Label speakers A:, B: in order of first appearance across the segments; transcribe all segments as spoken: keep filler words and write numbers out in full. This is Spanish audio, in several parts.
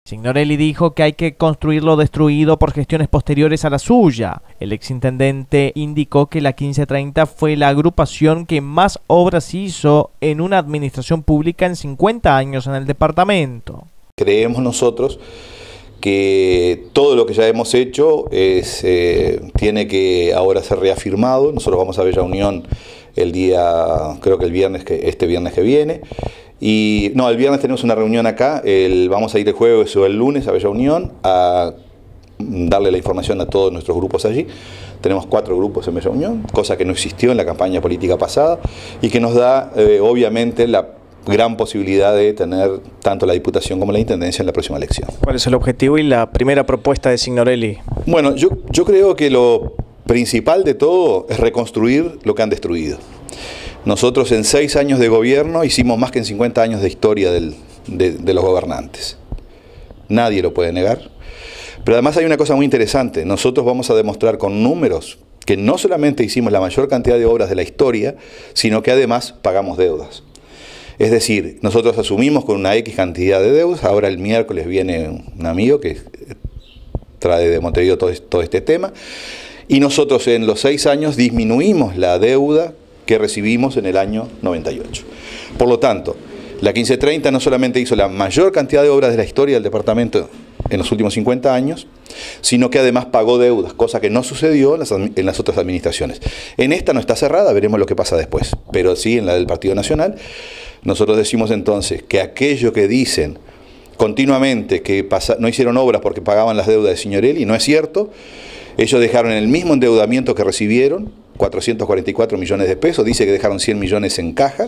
A: Signorelli dijo que hay que construir lo destruido por gestiones posteriores a la suya. El exintendente indicó que la quince treinta fue la agrupación que más obras hizo en una administración pública en cincuenta años en el departamento.
B: Creemos nosotros que todo lo que ya hemos hecho es, eh, tiene que ahora ser reafirmado. Nosotros vamos a Bella Unión el día, creo que el viernes, que este viernes que viene. Y no, el viernes tenemos una reunión acá, el, vamos a ir el jueves o el lunes a Bella Unión a darle la información a todos nuestros grupos allí. Tenemos cuatro grupos en Bella Unión, cosa que no existió en la campaña política pasada y que nos da eh, obviamente la gran posibilidad de tener tanto la Diputación como la Intendencia en la próxima elección.
A: ¿Cuál es el objetivo y la primera propuesta de Signorelli?
B: Bueno, yo, yo creo que lo principal de todo es reconstruir lo que han destruido. Nosotros en seis años de gobierno hicimos más que en cincuenta años de historia del, de, de los gobernantes. Nadie lo puede negar. Pero además hay una cosa muy interesante. Nosotros vamos a demostrar con números que no solamente hicimos la mayor cantidad de obras de la historia, sino que además pagamos deudas. Es decir, nosotros asumimos con una X cantidad de deudas. Ahora el miércoles viene un amigo que trae de Montevideo todo, todo este tema. Y nosotros en los seis años disminuimos la deuda que recibimos en el año noventa y ocho. Por lo tanto, la quince treinta no solamente hizo la mayor cantidad de obras de la historia del departamento en los últimos cincuenta años, sino que además pagó deudas, cosa que no sucedió en las, en las otras administraciones. En esta no está cerrada, veremos lo que pasa después, pero sí en la del Partido Nacional. Nosotros decimos entonces que aquello que dicen continuamente que pasa, no hicieron obras porque pagaban las deudas de Signorelli, no es cierto. Ellos dejaron el mismo endeudamiento que recibieron, cuatrocientos cuarenta y cuatro millones de pesos, dice que dejaron cien millones en caja.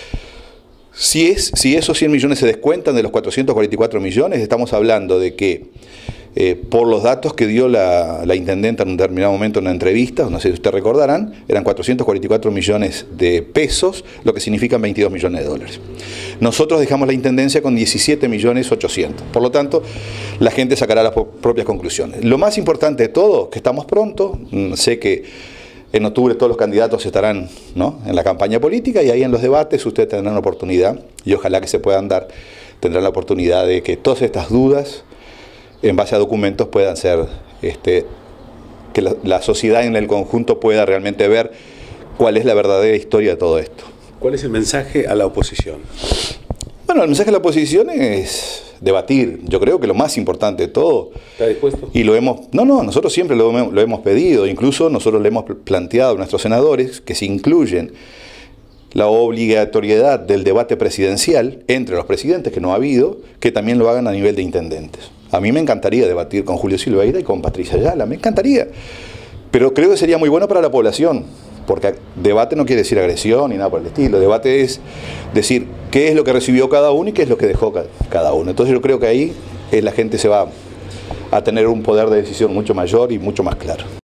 B: Si, es, si esos cien millones se descuentan de los cuatrocientos cuarenta y cuatro millones, estamos hablando de que, eh, por los datos que dio la, la intendenta en un determinado momento en una entrevista, no sé si ustedes recordarán, eran cuatrocientos cuarenta y cuatro millones de pesos, lo que significan veintidós millones de dólares. Nosotros dejamos la intendencia con diecisiete millones ochocientos. Por lo tanto, la gente sacará las propias conclusiones. Lo más importante de todo, que estamos pronto, sé que en octubre todos los candidatos estarán, ¿no?, en la campaña política y ahí en los debates ustedes tendrán la oportunidad, y ojalá que se puedan dar, tendrán la oportunidad de que todas estas dudas, en base a documentos, puedan ser, este, que la, la sociedad en el conjunto pueda realmente ver cuál es la verdadera historia de todo esto.
C: ¿Cuál es el mensaje a la oposición?
B: Bueno, el mensaje a la oposición es debatir. Yo creo que lo más importante de todo...
C: ¿Está dispuesto?
B: Y lo hemos... No, no, nosotros siempre lo, lo hemos pedido. Incluso nosotros le hemos planteado a nuestros senadores que se incluyen la obligatoriedad del debate presidencial entre los presidentes, que no ha habido, que también lo hagan a nivel de intendentes. A mí me encantaría debatir con Julio Silveira y con Patricia Ayala, me encantaría. Pero creo que sería muy bueno para la población, porque debate no quiere decir agresión ni nada por el estilo. Debate es decir qué es lo que recibió cada uno y qué es lo que dejó cada uno. Entonces yo creo que ahí la gente se va a tener un poder de decisión mucho mayor y mucho más claro.